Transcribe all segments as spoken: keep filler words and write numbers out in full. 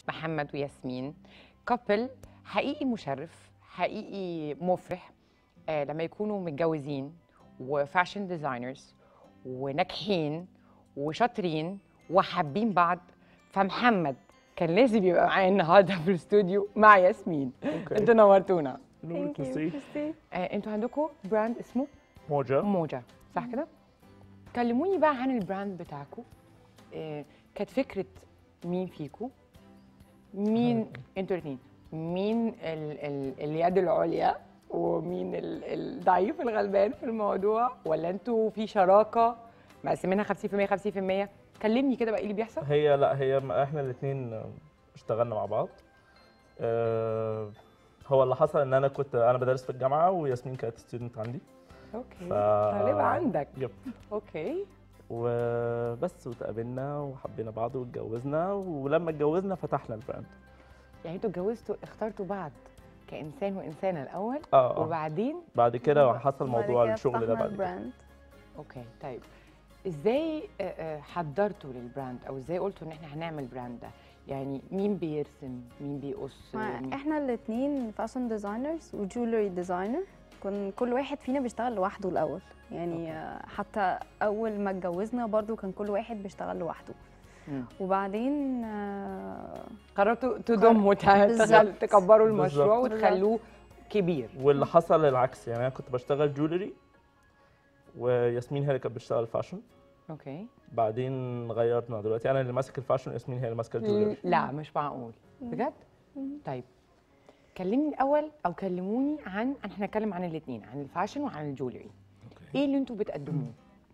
محمد وياسمين كابل حقيقي مشرف، حقيقي مفرح آه لما يكونوا متجوزين وفاشن ديزاينرز وناجحين وشاطرين وحابين بعض. فمحمد كان لازم يبقى معايا النهارده في الاستوديو مع ياسمين. اوكي. انتوا نورتونا. نور تسي. آه انتوا عندكم براند اسمه موجة. موجة، صح كده؟ كلموني بقى عن البراند بتاعكم. آه كانت فكرة مين فيكم؟ مين انتوا الاثنين؟ مين ال ال اليد العليا ومين ال الضعيف الغلبان في الموضوع؟ ولا انتوا في شراكة مقسمينها خمسين في المية خمسين في المية؟ كلمني كده بقى ايه اللي بيحصل؟ هي لا هي احنا الاثنين اشتغلنا مع بعض. أه هو اللي حصل ان انا كنت انا بدرس في الجامعه وياسمين كانت ستودنت عندي. اوكي. ف... طالبة عندك. يب. اوكي. وبس وتقابلنا وحبينا بعض واتجوزنا، ولما اتجوزنا فتحنا البراند. يعني انتوا اتجوزتوا اخترتوا بعض كإنسان وإنسانة الأول اه وبعدين بعد كده حصل موضوع بعد كده الشغل ده فتحنا بعد كده. البراند. اوكي. طيب ازاي آه، آه، حضرتوا للبراند او ازاي قلتوا ان احنا هنعمل براند ده؟ يعني مين بيرسم، مين بيقص؟ ما مين؟ احنا الاثنين فاشن ديزاينرز وجولري ديزاينر، كن كل واحد فينا بيشتغل لوحده الاول. يعني آه، حتى اول ما اتجوزنا برضو كان كل واحد بيشتغل لوحده. مم. وبعدين آه، قررتوا تضموا بالظبط. تكبروا المشروع بالظبط. وتخلوه كبير. واللي حصل العكس، يعني انا كنت بشتغل جولري وياسمين هي اللي كانت بتشتغل فاشن. اوكي. بعدين غيرنا، دلوقتي انا اللي ماسك الفاشن وياسمين هي اللي ماسكه الجولري. لا مش معقول بجد. طيب كلمني الاول او كلموني عن، احنا هنتكلم عن الاثنين، عن الفاشن وعن الجولري. ايه اللي انتوا بتقدموه؟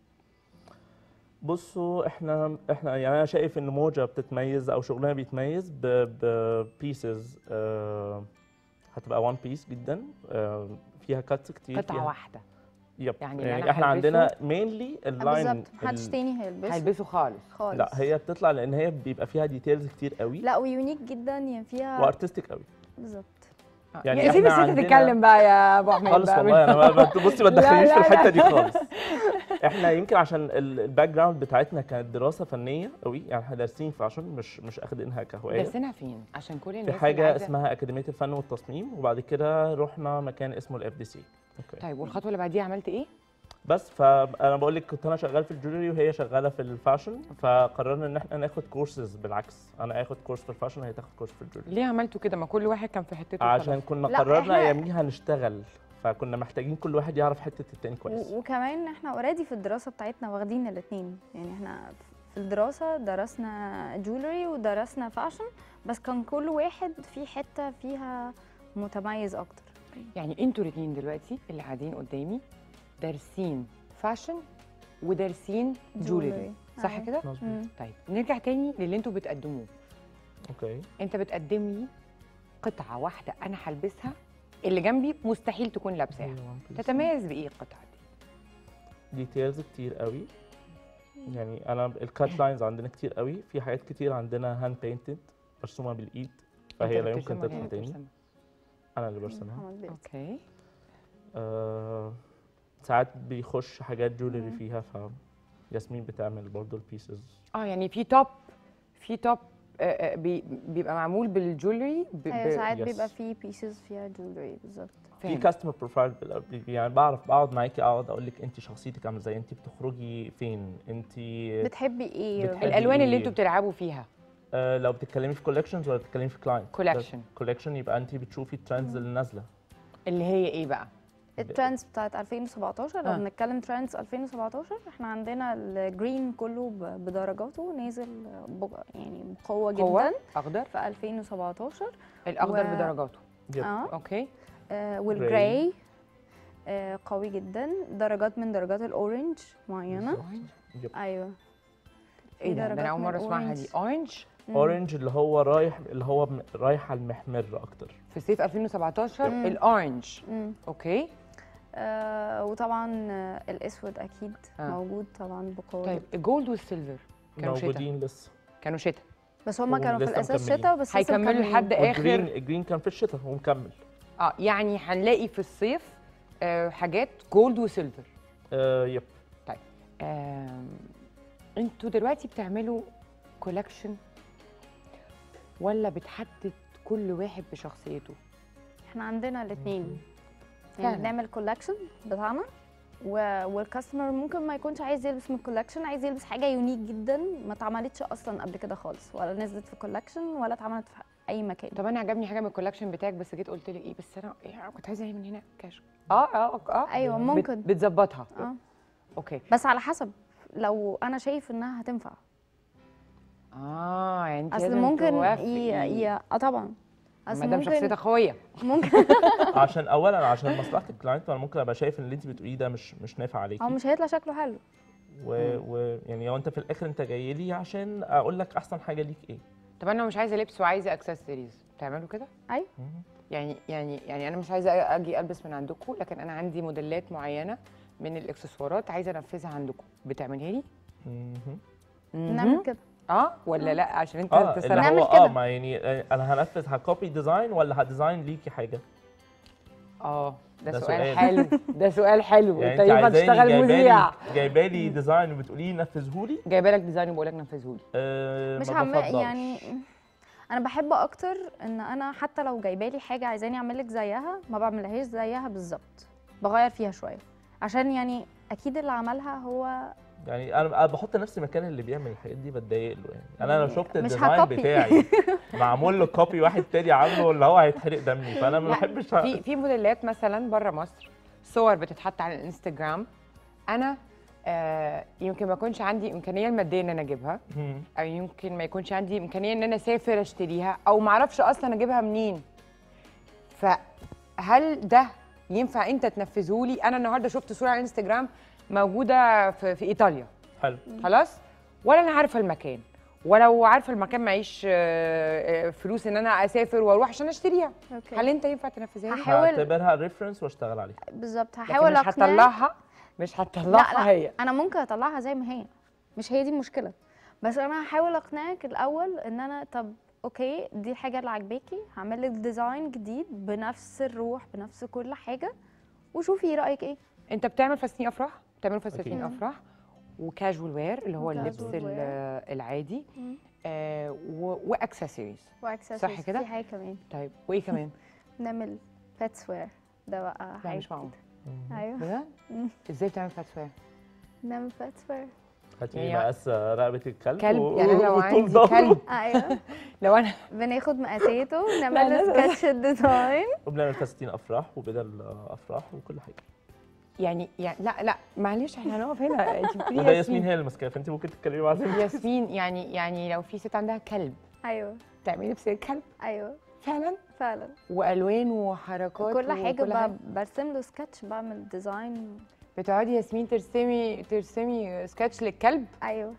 بصوا احنا احنا يعني انا شايف ان موجة بتتميز او شغلنا بيتميز ببيسز آه هتبقى وان بيس جدا، آه فيها كاتس كتير. قطعه فيها واحده. يب. يعني يعني, اللي يعني أنا احنا هلبسه- عندنا مينلي اللاين. بالظبط محدش تاني هيلبسه هيلبسوا خالص. خالص. لا هي بتطلع لان هي بيبقى فيها ديتيلز كتير قوي. لا ويونيك جدا، يعني فيها وارتستيك قوي. بالظبط. يعني يعني سيب إحنا الست عندنا- تتكلم بقى يا ابو احمد خالص بقى. والله انا ما- ما- بصي ما لا، تدخلنيش في لا، الحته لا. دي خالص. احنا يمكن عشان ال- الباك جراوند بتاعتنا كانت دراسه فنيه قوي، يعني احنا دارسين فاشن، مش مش اخدينها كهوايه. درسنا فين؟ عشان كل الناس في اللي حاجه عايزة- اسمها اكاديميه الفن والتصميم، وبعد كده رحنا مكان اسمه الاف دي سي. اوكي. طيب والخطوه اللي بعديها عملت ايه؟ بس فانا بقول لك كنت انا شغال في الجولري وهي شغاله في الفاشن، فقررنا ان احنا ناخد كورسز. بالعكس انا اخد كورس في الفاشن وهي تاخد كورس في الجولري، ليه عملتوا كده؟ ما كل واحد كان في حتته. عشان خلاص. كنا لا، قررنا إحنا- اياميها نشتغل، فكنا محتاجين كل واحد يعرف حته التاني كويس. و- وكمان احنا اوريدي في الدراسه بتاعتنا واخدين الاثنين. يعني احنا في الدراسه درسنا جولري ودرسنا فاشن، بس كان كل واحد في حته فيها متميز اكتر. يعني انتوا الاثنين دلوقتي اللي قاعدين قدامي دارسين فاشن ودارسين جولري، جولري. صح أيوة. كده؟ مظبوط. مم. طيب نرجع تاني للي انتوا بتقدموه. اوكي. انت بتقدم لي قطعه واحده انا هلبسها، اللي جنبي مستحيل تكون لابساها. تتميز بايه القطعه دي؟ ديتيلز كتير قوي. يعني انا الكات لاينز عندنا كتير قوي، في حاجات كتير عندنا هاند بينتد مرسومه بالايد، فهي انت لا يمكن بترسمها ولا تطلع هي تاني. بترسمها؟ انا اللي برسمها. محمد بيت. اوكي. آه ساعات بيخش حاجات جولري فيها، ف ياسمين بتعمل برضه البيسز. اه يعني في توب، في توب آه، آه، بي- بيبقى معمول بالجولري ب- ايوه ب- ساعات yes. بيبقى في بيسز فيها جولري بالظبط. في فاهم. كاستمر بروفايل، يعني بعرف بقعد معاكي اقعد اقول لك انت شخصيتك عامله ازاي، انت بتخرجي فين، انت بتحبي ايه؟ بتحبي الالوان اللي إيه؟ انتوا بتلعبوا فيها. آه لو بتتكلمي في كولكشنز ولا بتتكلمي في كلاينت؟ كولكشن. كولكشن يبقى انت بتشوفي الترندز اللي نازله. اللي هي ايه بقى؟ الترندز بتاعت ألفين وسبعتاشر. لو آه. بنتكلم ترندز ألفين وسبعتاشر، احنا عندنا الجرين كله ب- بدرجاته نازل بق- يعني بقوه قوة، جدا اخضر، في ألفين وسبعتاشر. الاخضر و- بدرجاته. يب. اه اوكي. آه، والجراي آه قوي جدا، درجات من درجات الاورنج معينه. يب. ايوه ايه ده؟ ده درجات انا اول من مره اسمعها دي. الأورنج. اورنج مم. اورنج اللي هو رايح اللي هو م- رايح على المحمر اكتر. في صيف ألفين وسبعتاشر. مم. الاورنج. مم. اوكي. آه وطبعا آه الاسود اكيد آه. موجود طبعا بقوه طيب جدا. الجولد والسيلفر كانوا شتاء. موجودين لسه. كانوا شتاء. بس هم كانوا في ولسه الاساس مكملين. شتاء، بس لسه هيكملوا مكملين. لحد والجرين اخر. الجرين كان في الشتاء ومكمل. اه يعني هنلاقي في الصيف آه حاجات جولد وسيلفر. آه يب. طيب آم، انتوا دلوقتي بتعملوا كولكشن ولا بتحدد كل واحد بشخصيته؟ احنا عندنا الاثنين، فعلا. يعني بنعمل كولكشن بتاعنا و- والكاستمر ممكن ما يكونش عايز يلبس من الكولكشن، عايز يلبس حاجه يونيك جدا ما اتعملتش اصلا قبل كده خالص، ولا نزلت في كولكشن ولا اتعملت في اي مكان. طب انا عجبني حاجه من الكولكشن بتاعك، بس جيت قلت لي ايه، بس انا إيه، كنت عايزه ايه من هنا كاش. اه اه اه ايوه بت- ممكن. بتظبطها. اه اوكي. بس على حسب، لو انا شايف انها هتنفع. اه يعني انت اصل لازم ممكن توافقي. ي... ي... اه طبعا. اصل مادام ممكن شخصيتك قويه. ممكن عشان اولا عشان مصلحه الكلاينت، انا ممكن ابقى شايف ان اللي انت بتقوليه ده مش مش نافع عليكي، هو مش هيطلع شكله حلو. و... و... يعني هو انت في الاخر انت جاي لي عشان اقول لك احسن حاجه ليك ايه. طب انا مش عايزه لبس وعايزه اكسسوارز، بتعملوا كده؟ ايوه يعني يعني يعني انا مش عايزه اجي البس من عندكم، لكن انا عندي موديلات معينه من الاكسسوارات عايزه انفذها عندكم، بتعملها لي؟ مهم. نعمل كده. اه ولا لا؟ عشان انت اه اللي تسرح. نعمل هو اه كده. ما يعني آه، انا هنفذ هكوبي ديزاين ولا هديزاين ليكي حاجه؟ اه ده, ده سؤال, سؤال. حلو، ده سؤال حلو. يعني انت انت ينفع عايزاني تشتغل جايبه مذيع. لي جايبه لي ديزاين وبتقولي لي نفذهولي؟ جايبه لك ديزاين وبقول لك نفذهولي. آه مش ما هم بفضلش. يعني انا بحب اكتر ان انا حتى لو جايبه لي حاجه عايزاني اعمل لك زيها، ما بعملهاش زيها بالظبط، بغير فيها شويه، عشان يعني اكيد اللي عملها هو يعني انا أنا بحط نفسي مكان اللي بيعمل الحاجات دي، بتضايق له يعني. انا لو يعني شفت مش الديزاين هكوبي. بتاعي معمول له كوبي واحد تاني عامله، اللي هو هيتحرق دمي، فانا ما لا، بحبش في في موديلات مثلا بره مصر، صور بتتحط على الانستجرام، انا آه يمكن ما يكونش عندي امكانيه الماديه ان انا اجيبها، مم. او يمكن ما يكونش عندي امكانيه ان انا اسافر اشتريها، او ما اعرفش اصلا اجيبها منين. فهل ده ينفع انت تنفذه لي؟ انا النهارده شفت صوره على الانستجرام موجوده في, في ايطاليا، حلو. خلاص، ولا انا عارفه المكان، ولو عارفه المكان معيش آه، آه، فلوس ان انا اسافر واروح عشان اشتريها، اوكي. هل انت ينفع تنفذها لي؟ هحاول- هعتبرها ريفرنس واشتغل عليها. بالظبط لكن هحاول مش اقنعك. هطلعها مش لا هطلعها لا هي. انا ممكن اطلعها زي ما هي، مش هي دي المشكله، بس انا هحاول اقنعك الاول ان انا طب اوكي دي الحاجه اللي عاجباكي، هعمل لك ديزاين جديد بنفس الروح بنفس كل حاجه، وشوفي رايك ايه. انت بتعمل فساتين افراح؟ بتعمل فساتين أكيد. افراح وكاجوال وير اللي هو اللبس وكاجوال ال- وير. العادي، مم. آه واكسسوارز. واكسسوارز صح كده؟ في حاجه كمان طيب وايه كمان؟ نعمل باتس وير، ده بقى لا حاجه مش معقول. جديدة. ايوه بجد؟ مم. ازاي بتعمل فاتس وير؟ نعمل باتس وير. هاتي يعني- مقاس رقبه الكلب كلب و- يعني؟ أنا لو وطول عندي ظهره. كلب، ايوه لو انا بناخد مقاساته لا، نعمل لا، له لا. سكتش الديزاين. وبنعمل فساتين افراح وبدل افراح وكل حاجه. يعني يعني لا لا معلش احنا هنقف هنا. انت بتقولي وده ياسمين ياسمين. هي اللي ماسكاه، فانت ممكن تتكلمي مع زميلتك. ياسمين يعني يعني لو في ست عندها كلب ايوه تعملي لبس الكلب ايوه فعلا، فعلا والوان وحركات كل حاجه وكل حاجة. ب- برسم له سكتش، بعمل ديزاين. بتقعدي ياسمين ترسمي ترسمي سكتش للكلب؟ ايوه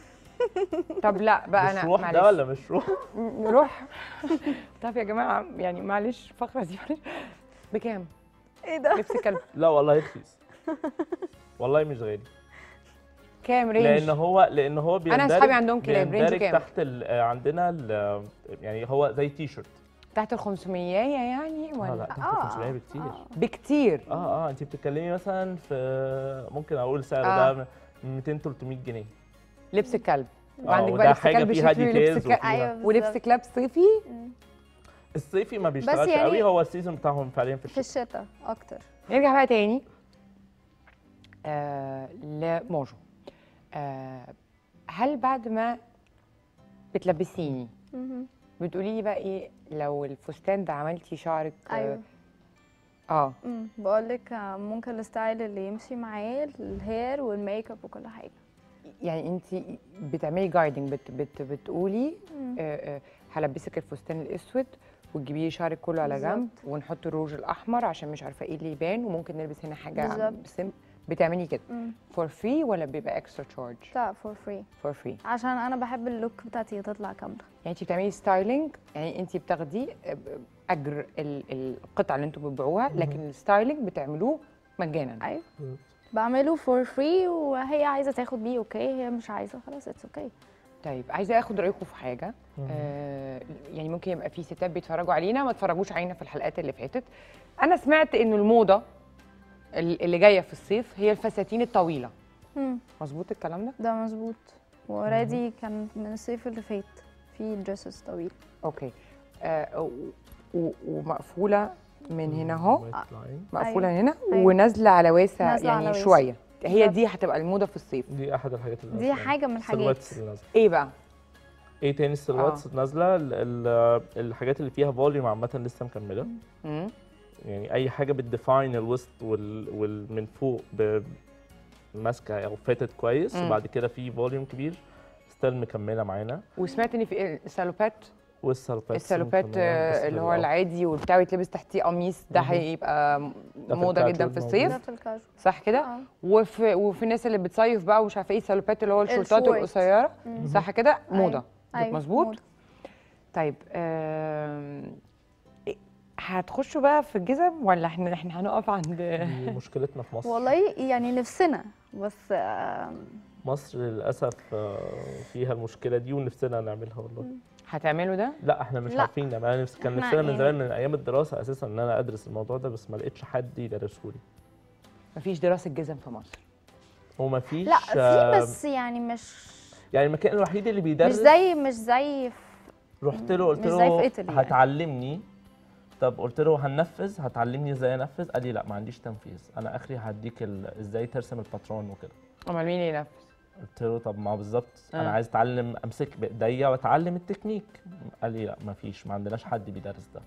طب لا بقى مش انا روح معلش ده ولا مش روح؟ نروح. طب يا جماعه يعني معلش الفقره دي معلش. بكام ايه ده؟ لبس الكلب؟ لا والله رخيص، والله مش غالي، كام رينج؟ لان هو لان هو بيندرج أصحابي عندهم كلاب، رينج بيندرج كام؟ تحت ال- آه، عندنا ال- يعني هو زي تي شيرت. تحت ال خمسمية يعني اه لا ولا تحت آه، ال خمسمية بكتير. آه. بكتير؟ اه اه انت بتتكلمي مثلا في ممكن اقول سعر آه. ده مئتين تلتمية جنيه. لبس الكلب، اه وعندك بقى وده لبس حاجه كلب فيها شتوي ولبس ديتيلز كلب وفيها ايوه ولبس بالظبط. كلاب صيفي. مم. الصيفي ما بيشتغلش يعني قوي، هو السيزون بتاعهم فعليا في في الشتاء. الشتاء اكتر. نرجع بقى تاني آه لموجو. آه هل بعد ما بتلبسيني مهم. بتقولي لي بقى ايه لو الفستان ده عملتي شعرك؟ ايوه اه امم بقول لك ممكن الستايل اللي يمشي معاه الهير والميك اب وكل حاجه. يعني انت بتعملي جايدنج، بت بت بتقولي مم. آه آه هلبسك الفستان الاسود وتجيبي لي شعرك كله على جنب بالظبط. ونحط الروج الاحمر عشان مش عارفه ايه اللي يبان، وممكن نلبس هنا حاجه بالظبط. سم. بتعملي كده مم. فور فري ولا بيبقى اكسترا تشارج؟ لا فور فري، فور فري. عشان انا بحب اللوك بتاعتي تطلع كامله. يعني انت بتعملي ستايلينج، يعني انت بتاخدي اجر ال- القطعه اللي انتوا بتبيعوها، لكن الستايلينج بتعملوه مجانا. ايوه بعمله فور فري، وهي عايزه تاخد بيه اوكي، هي مش عايزه خلاص اتس اوكي. طيب عايزه اخد رايكم في حاجه. آه يعني ممكن يبقى في ستات بيتفرجوا علينا ما اتفرجوش علينا في الحلقات اللي فاتت. انا سمعت انه الموضه ال- اللي جايه في الصيف هي الفساتين الطويله، مم. مظبوط الكلام ده؟ ده مظبوط، واوريدي كان من الصيف اللي فات. في دريسز طويل. اوكي. آه و- و- ومقفوله من هنا اهو، مقفوله أيوة. هنا أيوة. ونازله على واسع نازلة يعني على واسع. شويه. هي بالظبط. دي هتبقى الموضه في الصيف. دي احد الحاجات اللي دي نازلة. حاجه من الحاجات. السيلويتس اللي نازله. ايه بقى؟ ايه تاني السيلويتس آه. نازله؟ ال- ال- الحاجات اللي فيها فوليوم عامه لسه مكمله. مم. يعني اي حاجه بتديفاين الوسط وال... وال... من فوق ب... ماسكه او فاتت كويس، مم. وبعد كده في فوليوم كبير ستيل مكمله معانا. وسمعت ان في السالوبات والسالوبات السالوبات آه، اللي هو العادي والبتاع يتلبس تحتيه قميص، ده مهم. هيبقى في موضه جدا الكاجوال في موجود. الصيف، ده في الكاجوال. صح كده؟ اه. وفي وفي الناس اللي بتصيف بقى ومش عارفه ايه السالوبات اللي هو الشورتات الشورت. القصيره، مم. صح كده؟ موضه. أيوة، مظبوط؟ موضة. طيب آم، إيه، هتخشوا بقى في الجزم ولا احنا احنا هنقف عند دي مشكلتنا في مصر. والله يعني نفسنا بس آه، مصر للاسف آه، فيها المشكله دي ونفسنا نعملها والله. هتعملوا ده؟ لا احنا مش لا. عارفين نعمل. انا نفسي كان إحنا نفسنا من يعني- زمان من ايام الدراسه اساسا ان انا ادرس الموضوع ده، بس ما لقيتش حد يدرسه لي. مفيش دراسه جزم في مصر. وما فيش لا في بس يعني مش يعني المكان الوحيد اللي مش بيدرس زي مش زي في رحت له قلت مش زي في له إيطالي يعني. هتعلمني. طب قلت له هننفذ، هتعلمني ازاي انفذ؟ قال لي لا ما عنديش تنفيذ، انا اخري هديك ال- ازاي ترسم الباترون وكده. امال مين اللي ينفذ؟ قلت له طب ما بالظبط انا آه. عايز اتعلم امسك بايديا واتعلم التكنيك. قال لي لا ما فيش، ما عندناش حد بيدرس ده.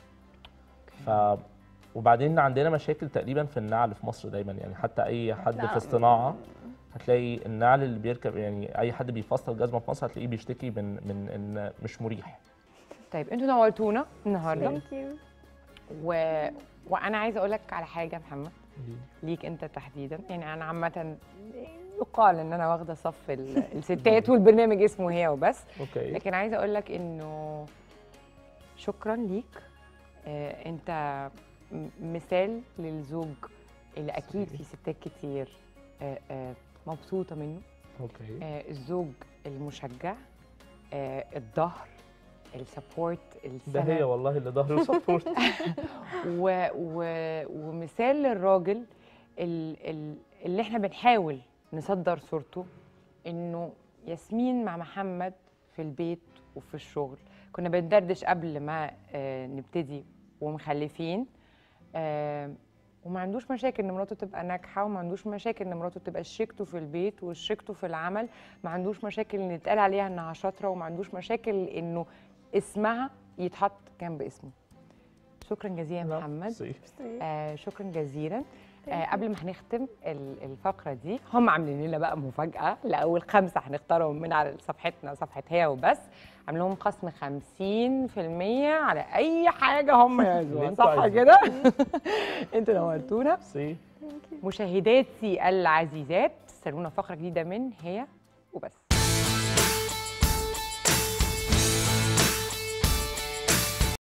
ف وبعدين عندنا مشاكل تقريبا في النعل في مصر دايما، يعني حتى اي حد لا. في الصناعه هتلاقي النعل اللي بيركب، يعني اي حد بيفصل جزمه في مصر هتلاقيه بيشتكي من من ان مش مريح. طيب انتوا نورتونا النهارده ثانك يو. و... وانا عايزه اقول لك على حاجه يا محمد، ليك انت تحديدا. يعني انا عامه يقال ان انا واخده صف ال- الستات والبرنامج اسمه هي وبس، اوكي. لكن عايزه اقول لك انه شكرا ليك. آه انت م- مثال للزوج اللي اكيد في ستات كتير آه آه مبسوطه منه. اوكي. آه الزوج المشجع، آه الظهر، السبورت، ده السند، هي والله اللي ظهري وسبورت. و... و... ومثال للراجل ال... ال... اللي احنا بنحاول نصدر صورته، انه ياسمين مع محمد في البيت وفي الشغل. كنا بندردش قبل ما آه نبتدي ومخلفين، آه وما عندوش مشاكل ان مراته تبقى ناجحه، وما عندوش مشاكل ان مراته تبقى شريكته في البيت وشريكته في العمل، ما عندوش مشاكل ان يتقال عليها انها شاطره، وما عندوش مشاكل انه اسمها يتحط جنب اسمه. شكرا جزيلا يا محمد. آه شكرا جزيلا. آه قبل ما هنختم ال- الفقره دي، هم عاملين لنا بقى مفاجاه لاول خمسه هنختارهم من على صفحتنا، صفحه هي وبس، عامل لهم خصم خمسين في المية على اي حاجه هم يعزوها، انتوا صح عايزين. كده؟ انتوا نورتونا. سي مشاهداتي العزيزات، استنونا فقره جديده من هي وبس.